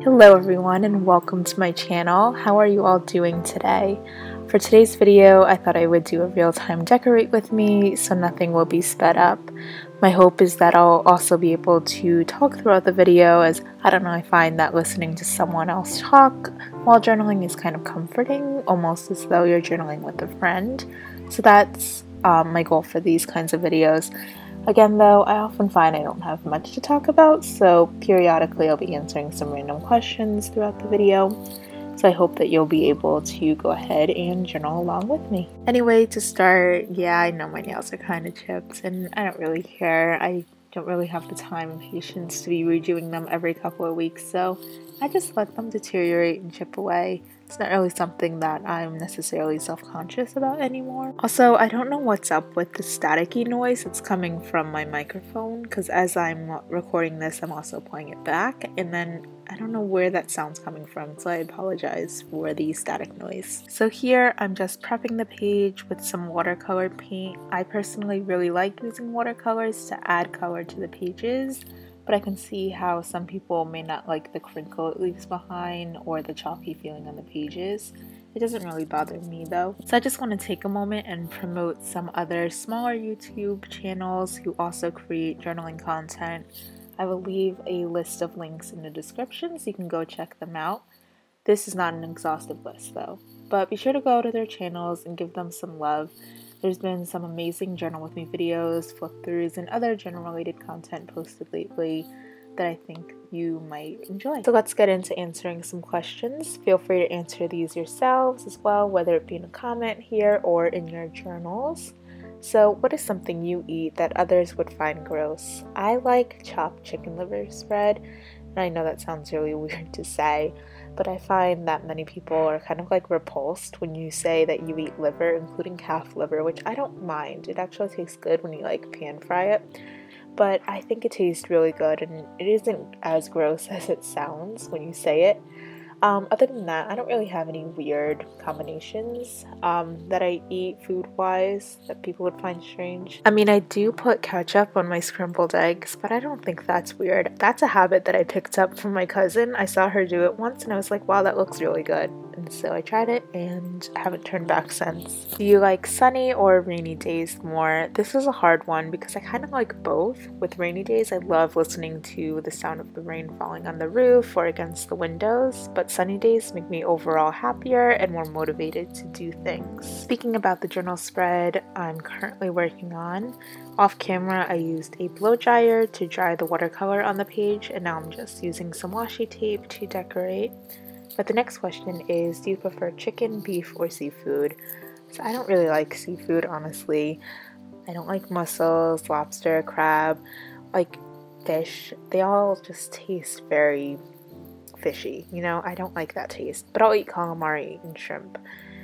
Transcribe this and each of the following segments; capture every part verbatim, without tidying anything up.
Hello everyone and welcome to my channel. How are you all doing today? For today's video, I thought I would do a real-time decorate with me so nothing will be sped up. My hope is that I'll also be able to talk throughout the video, as I don't know, I find that listening to someone else talk while journaling is kind of comforting, almost as though you're journaling with a friend. So that's um, my goal for these kinds of videos. Again though, I often find I don't have much to talk about, so periodically I'll be answering some random questions throughout the video. So I hope that you'll be able to go ahead and journal along with me. Anyway, to start, yeah, I know my nails are kind of chipped and I don't really care. I don't really have the time and patience to be redoing them every couple of weeks, so I just let them deteriorate and chip away. It's not really something that I'm necessarily self-conscious about anymore. Also, I don't know what's up with the staticky noise that's coming from my microphone, because as I'm recording this, I'm also playing it back, and then I don't know where that sound's coming from, so I apologize for the static noise. So here, I'm just prepping the page with some watercolor paint. I personally really like using watercolors to add color to the pages, but I can see how some people may not like the crinkle it leaves behind or the chalky feeling on the pages. It doesn't really bother me though. So I just want to take a moment and promote some other smaller YouTube channels who also create journaling content. I will leave a list of links in the description so you can go check them out. This is not an exhaustive list though, but be sure to go to their channels and give them some love. There's been some amazing journal with me videos, flip-throughs, and other journal-related content posted lately that I think you might enjoy. So let's get into answering some questions. Feel free to answer these yourselves as well, whether it be in a comment here or in your journals. So what is something you eat that others would find gross? I like chopped chicken liver spread, and I know that sounds really weird to say, but I find that many people are kind of like repulsed when you say that you eat liver, including calf liver, which I don't mind. It actually tastes good when you like pan fry it, but I think it tastes really good and it isn't as gross as it sounds when you say it. Um, other than that, I don't really have any weird combinations um, that I eat food-wise that people would find strange. I mean, I do put ketchup on my scrambled eggs, but I don't think that's weird. That's a habit that I picked up from my cousin. I saw her do it once and I was like, wow, that looks really good. And so I tried it and haven't turned back since. Do you like sunny or rainy days more? This is a hard one because I kind of like both. With rainy days, I love listening to the sound of the rain falling on the roof or against the windows, but sunny days make me overall happier and more motivated to do things. Speaking about the journal spread I'm currently working on, off camera I used a blow dryer to dry the watercolor on the page, and now I'm just using some washi tape to decorate. But the next question is, do you prefer chicken, beef, or seafood? So I don't really like seafood, honestly. I don't like mussels, lobster, crab, like fish. They all just taste very fishy, you know? I don't like that taste, but I'll eat calamari and shrimp.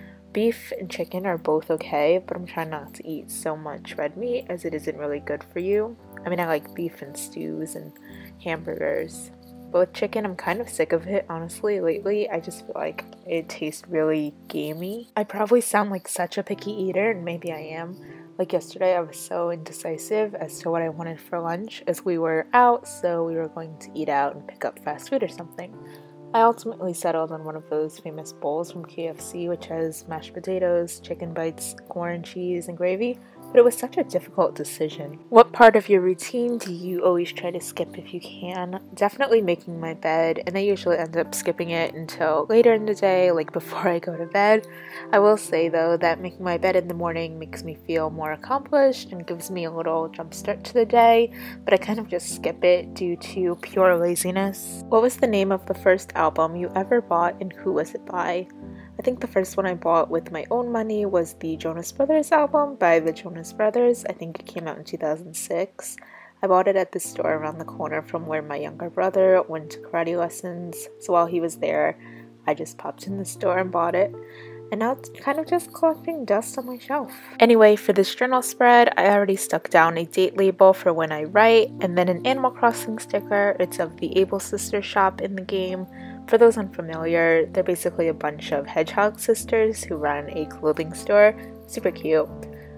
Beef and chicken are both okay, but I'm trying not to eat so much red meat as it isn't really good for you. I mean, I like beef and stews and hamburgers. But with chicken, I'm kind of sick of it, honestly, lately. I just feel like it tastes really gamey. I probably sound like such a picky eater, and maybe I am. Like yesterday, I was so indecisive as to what I wanted for lunch, as we were out, so we were going to eat out and pick up fast food or something. I ultimately settled on one of those famous bowls from K F C, which has mashed potatoes, chicken bites, corn, cheese, and gravy. But it was such a difficult decision. What part of your routine do you always try to skip if you can? Definitely making my bed, and I usually end up skipping it until later in the day, like before I go to bed. I will say though that making my bed in the morning makes me feel more accomplished and gives me a little jump start to the day, but I kind of just skip it due to pure laziness. What was the name of the first album you ever bought and who was it by? I think the first one I bought with my own money was the Jonas Brothers album by the Jonas Brothers. I think it came out in two thousand six. I bought it at the store around the corner from where my younger brother went to karate lessons, so while he was there, I just popped in the store and bought it. And now it's kind of just collecting dust on my shelf. Anyway, for this journal spread, I already stuck down a date label for when I write, and then an Animal Crossing sticker. It's of the Able Sisters shop in the game. For those unfamiliar, they're basically a bunch of hedgehog sisters who run a clothing store. Super cute.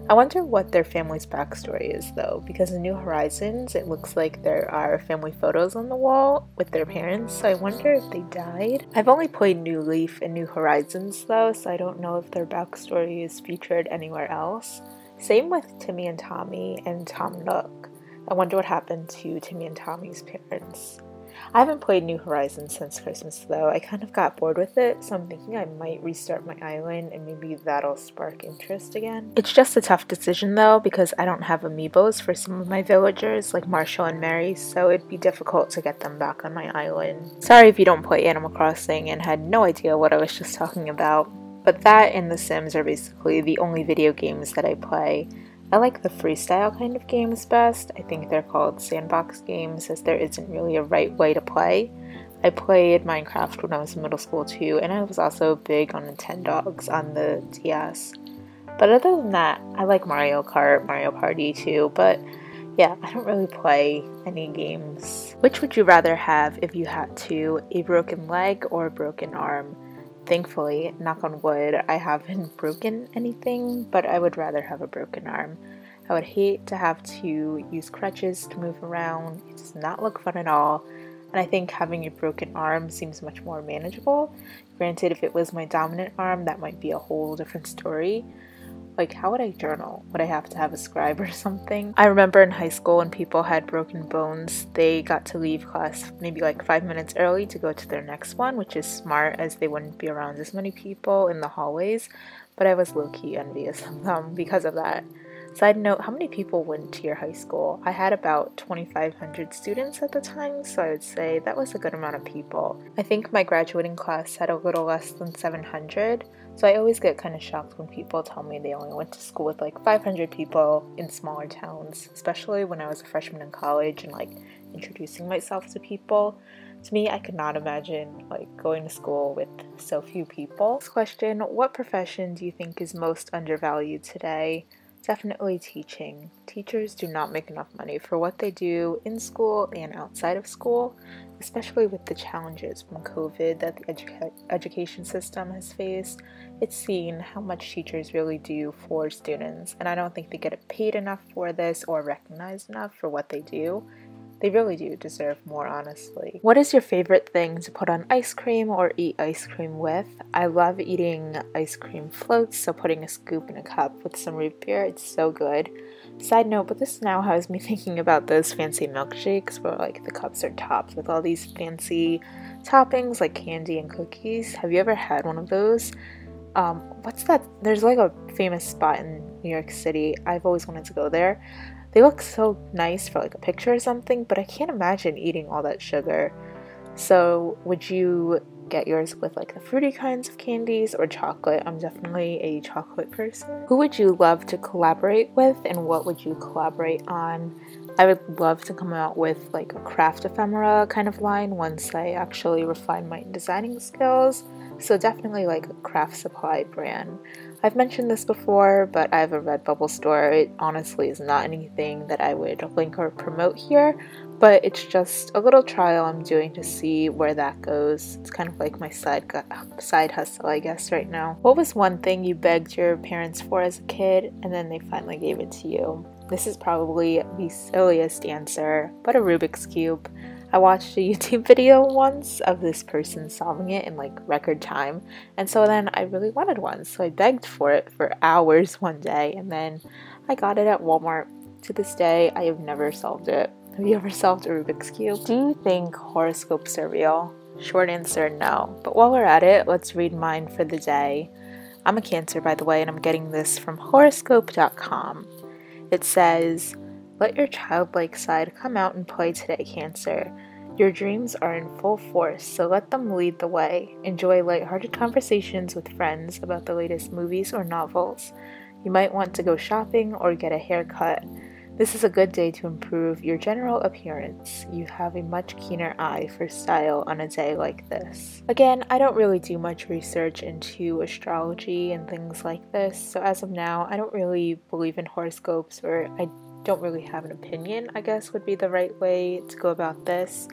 I wonder what their family's backstory is though, because in New Horizons it looks like there are family photos on the wall with their parents, so I wonder if they died. I've only played New Leaf and New Horizons though, so I don't know if their backstory is featured anywhere else. Same with Timmy and Tommy and Tom Nook. I wonder what happened to Timmy and Tommy's parents. I haven't played New Horizons since Christmas though. I kind of got bored with it, so I'm thinking I might restart my island and maybe that'll spark interest again. It's just a tough decision though, because I don't have amiibos for some of my villagers like Marshall and Mary, so it'd be difficult to get them back on my island. Sorry if you don't play Animal Crossing and had no idea what I was just talking about, but that and The Sims are basically the only video games that I play. I like the freestyle kind of games best. I think they're called sandbox games as there isn't really a right way to play. I played Minecraft when I was in middle school too, and I was also big on Nintendogs on the D S. But other than that, I like Mario Kart, Mario Party too, but yeah, I don't really play any games. Which would you rather have if you had to, a broken leg or a broken arm? Thankfully, knock on wood, I haven't broken anything, but I would rather have a broken arm. I would hate to have to use crutches to move around. It does not look fun at all, and I think having a broken arm seems much more manageable. Granted, if it was my dominant arm, that might be a whole different story. Like, how would I journal? Would I have to have a scribe or something? I remember in high school when people had broken bones, they got to leave class maybe like five minutes early to go to their next one, which is smart as they wouldn't be around as many people in the hallways, but I was low-key envious of them because of that. Side note, how many people went to your high school? I had about twenty-five hundred students at the time, so I would say that was a good amount of people. I think my graduating class had a little less than seven hundred, so I always get kind of shocked when people tell me they only went to school with like five hundred people in smaller towns, especially when I was a freshman in college and like introducing myself to people. To me, I could not imagine like going to school with so few people. Next question, what profession do you think is most undervalued today? Definitely teaching. Teachers do not make enough money for what they do in school and outside of school, especially with the challenges from COVID that the edu- education system has faced. It's seen how much teachers really do for students, and I don't think they get paid enough for this or recognized enough for what they do. They really do deserve more, honestly. What is your favorite thing to put on ice cream or eat ice cream with? I love eating ice cream floats, so putting a scoop in a cup with some root beer, it's so good. Side note, but this now has me thinking about those fancy milkshakes where like the cups are topped with all these fancy toppings like candy and cookies. Have you ever had one of those? Um, what's that? There's like a famous spot in New York City. I've always wanted to go there. They look so nice for like a picture or something, but I can't imagine eating all that sugar. So would you get yours with like the fruity kinds of candies or chocolate? I'm definitely a chocolate person. Who would you love to collaborate with and what would you collaborate on? I would love to come out with like a craft ephemera kind of line once I actually refine my designing skills. So definitely like a craft supply brand. I've mentioned this before, but I have a Redbubble store. It honestly is not anything that I would link or promote here, but it's just a little trial I'm doing to see where that goes. It's kind of like my side side hustle, I guess, right now. What was one thing you begged your parents for as a kid, and then they finally gave it to you? This is probably the silliest answer, but a Rubik's Cube. I watched a YouTube video once of this person solving it in like record time, and so then I really wanted one, so I begged for it for hours one day, and then I got it at Walmart. To this day, I have never solved it. Have you ever solved a Rubik's Cube? Do you think horoscopes are real? Short answer, no. But while we're at it, let's read mine for the day. I'm a Cancer, by the way, and I'm getting this from horoscope dot com. It says, "Let your childlike side come out and play today, Cancer. Your dreams are in full force, so let them lead the way. Enjoy lighthearted conversations with friends about the latest movies or novels. You might want to go shopping or get a haircut. This is a good day to improve your general appearance. You have a much keener eye for style on a day like this." Again, I don't really do much research into astrology and things like this, so as of now, I don't really believe in horoscopes, or I don't really have an opinion, I guess would be the right way to go about this.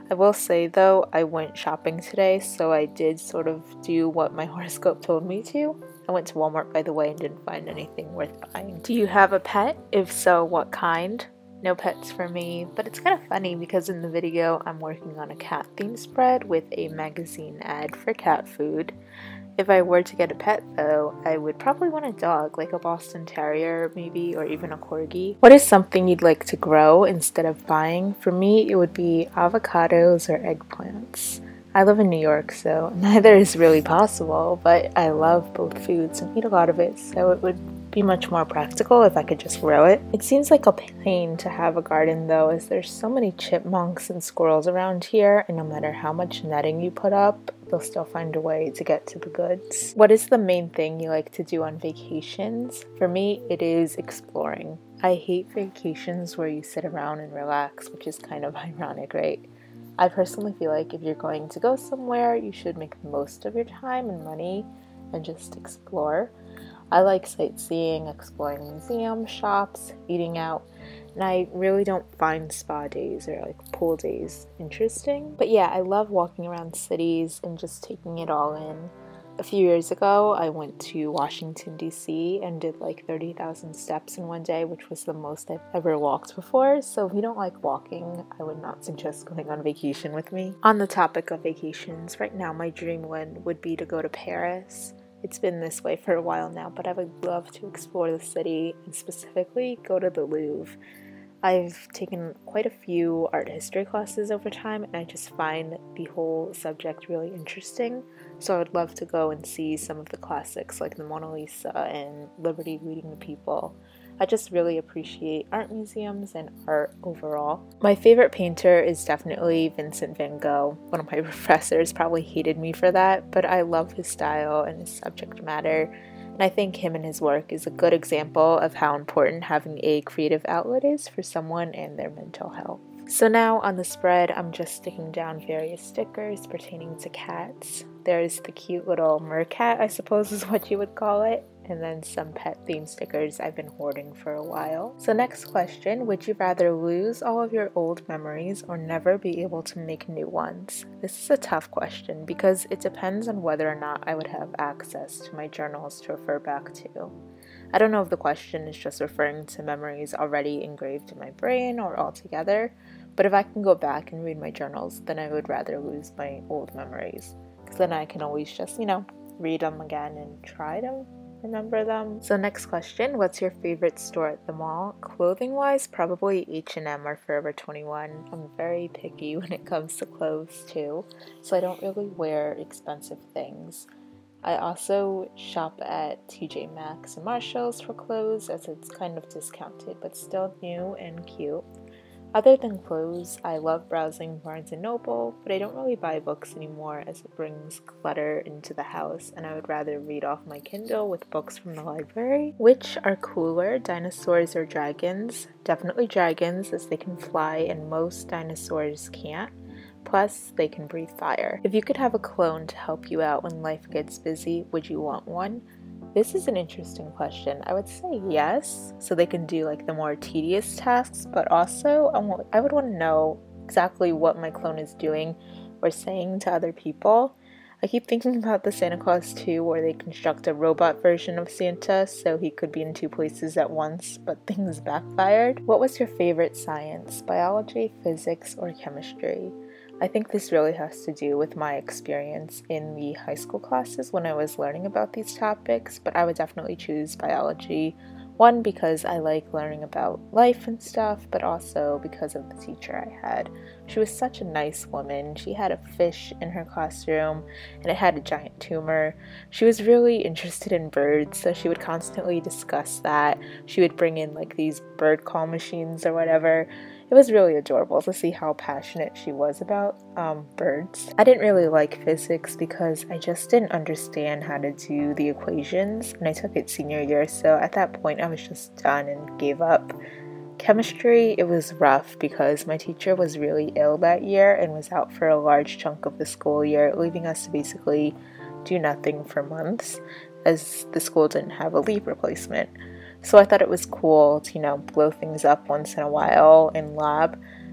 I will say though, I went shopping today, so I did sort of do what my horoscope told me to. I went to Walmart, by the way, and didn't find anything worth buying. Do you have a pet? If so, what kind? No pets for me, but it's kind of funny because in the video I'm working on a cat theme spread with a magazine ad for cat food. If I were to get a pet though, I would probably want a dog, like a Boston Terrier maybe, or even a Corgi. What is something you'd like to grow instead of buying? For me, it would be avocados or eggplants. I live in New York, so neither is really possible, but I love both foods and eat a lot of it, so it would be much more practical if I could just grow it. It seems like a pain to have a garden though, as there's so many chipmunks and squirrels around here, and no matter how much netting you put up, they'll still find a way to get to the goods. What is the main thing you like to do on vacations? For me, it is exploring. I hate vacations where you sit around and relax, which is kind of ironic, right? I personally feel like if you're going to go somewhere, you should make the most of your time and money and just explore. I like sightseeing, exploring museums, shops, eating out, and I really don't find spa days or like pool days interesting. But yeah, I love walking around cities and just taking it all in. A few years ago, I went to Washington, D C and did like thirty thousand steps in one day, which was the most I've ever walked before. So if you don't like walking, I would not suggest going on vacation with me. On the topic of vacations, right now my dream one would be to go to Paris. It's been this way for a while now, but I would love to explore the city and specifically go to the Louvre. I've taken quite a few art history classes over time, and I just find the whole subject really interesting. So I would love to go and see some of the classics like the Mona Lisa and Liberty Reading the People. I just really appreciate art museums and art overall. My favorite painter is definitely Vincent van Gogh. One of my professors probably hated me for that, but I love his style and his subject matter. And I think him and his work is a good example of how important having a creative outlet is for someone and their mental health. So now on the spread, I'm just sticking down various stickers pertaining to cats. There's the cute little mercat, I suppose is what you would call it, and then some pet theme stickers I've been hoarding for a while. So next question, would you rather lose all of your old memories or never be able to make new ones? This is a tough question because it depends on whether or not I would have access to my journals to refer back to. I don't know if the question is just referring to memories already engraved in my brain or altogether, but if I can go back and read my journals, then I would rather lose my old memories, because then I can always just, you know, read them again and try to remember them. So next question, what's your favorite store at the mall? Clothing wise, probably H and M or Forever twenty-one. I'm very picky when it comes to clothes too, so I don't really wear expensive things. I also shop at T J Maxx and Marshalls for clothes, as it's kind of discounted but still new and cute. Other than clothes, I love browsing Barnes and Noble, but I don't really buy books anymore as it brings clutter into the house, and I would rather read off my Kindle with books from the library. Which are cooler, dinosaurs or dragons? Definitely dragons, as they can fly and most dinosaurs can't. Plus, they can breathe fire. If you could have a clone to help you out when life gets busy, would you want one? This is an interesting question. I would say yes, so they can do like the more tedious tasks, but also I would want to know exactly what my clone is doing or saying to other people. I keep thinking about the Santa Claus two, where they construct a robot version of Santa so he could be in two places at once, but things backfired. What was your favorite science? Biology, physics, or chemistry? I think this really has to do with my experience in the high school classes when I was learning about these topics, but I would definitely choose biology. One, because I like learning about life and stuff, but also because of the teacher I had. She was such a nice woman. She had a fish in her classroom, and it had a giant tumor. She was really interested in birds, so she would constantly discuss that. She would bring in like these bird call machines or whatever. It was really adorable to see how passionate she was about um, birds. I didn't really like physics because I just didn't understand how to do the equations, and I took it senior year, so at that point I was just done and gave up. Chemistry, it was rough because my teacher was really ill that year and was out for a large chunk of the school year, leaving us to basically do nothing for months, as the school didn't have a leave replacement. So I thought it was cool to, you know, blow things up once in a while in lab,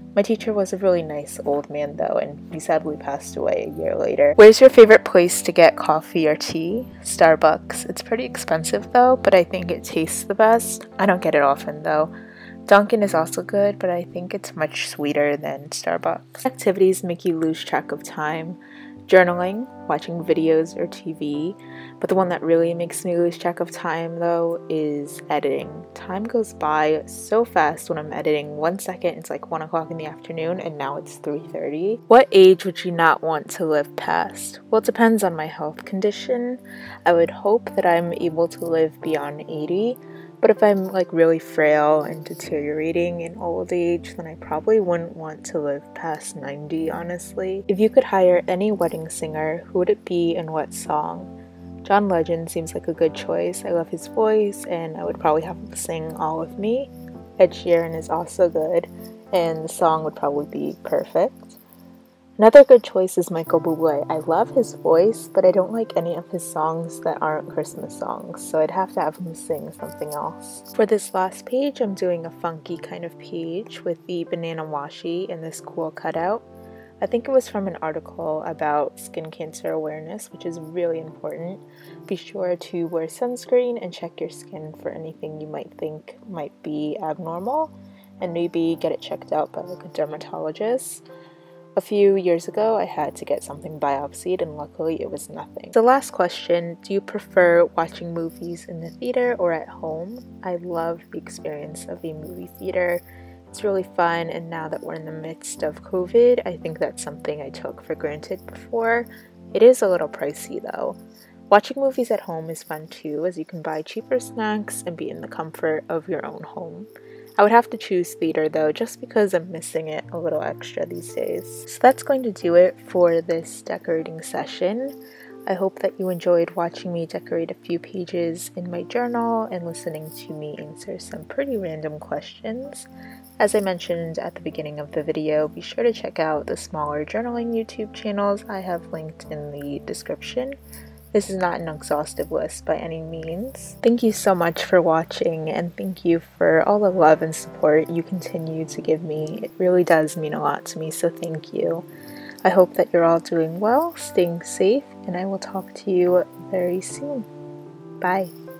My teacher was a really nice old man though, and he sadly passed away a year later. Where's your favorite place to get coffee or tea? Starbucks. It's pretty expensive though, but I think it tastes the best. I don't get it often though. Dunkin' is also good, but I think it's much sweeter than Starbucks. Activities make you lose track of time. Journaling, watching videos or T V, but the one that really makes me lose track of time though is editing. Time goes by so fast when I'm editing. One second it's like one o'clock in the afternoon and now it's three thirty. What age would you not want to live past? Well, it depends on my health condition. I would hope that I'm able to live beyond eighty. But if I'm like really frail and deteriorating in old age, then I probably wouldn't want to live past ninety, honestly. If you could hire any wedding singer, who would it be and what song? John Legend seems like a good choice. I love his voice and I would probably have him sing All of Me. Ed Sheeran is also good and the song would probably be perfect. Another good choice is Michael Bublé. I love his voice, but I don't like any of his songs that aren't Christmas songs, so I'd have to have him sing something else. For this last page, I'm doing a funky kind of page with the banana washi and this cool cutout. I think it was from an article about skin cancer awareness, which is really important. Be sure to wear sunscreen and check your skin for anything you might think might be abnormal, and maybe get it checked out by like a dermatologist. A few years ago, I had to get something biopsied and luckily it was nothing. The last question, do you prefer watching movies in the theater or at home? I love the experience of a movie theater. It's really fun, and now that we're in the midst of COVID, I think that's something I took for granted before. It is a little pricey though. Watching movies at home is fun too, as you can buy cheaper snacks and be in the comfort of your own home. I would have to choose theater though, just because I'm missing it a little extra these days. So that's going to do it for this decorating session. I hope that you enjoyed watching me decorate a few pages in my journal and listening to me answer some pretty random questions. As I mentioned at the beginning of the video, be sure to check out the smaller journaling YouTube channels I have linked in the description. This is not an exhaustive list by any means. Thank you so much for watching, and thank you for all the love and support you continue to give me. It really does mean a lot to me, so thank you. I hope that you're all doing well, staying safe, and I will talk to you very soon. Bye.